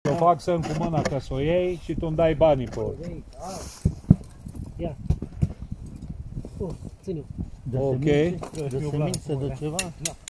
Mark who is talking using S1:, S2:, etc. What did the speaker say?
S1: Ți-o fac să cu mâna că s-o iei și tu îmi dai banii pe urmă.
S2: Ia. Ține-o.
S3: De
S1: Ok.
S3: semințe de ceva?
S2: Da.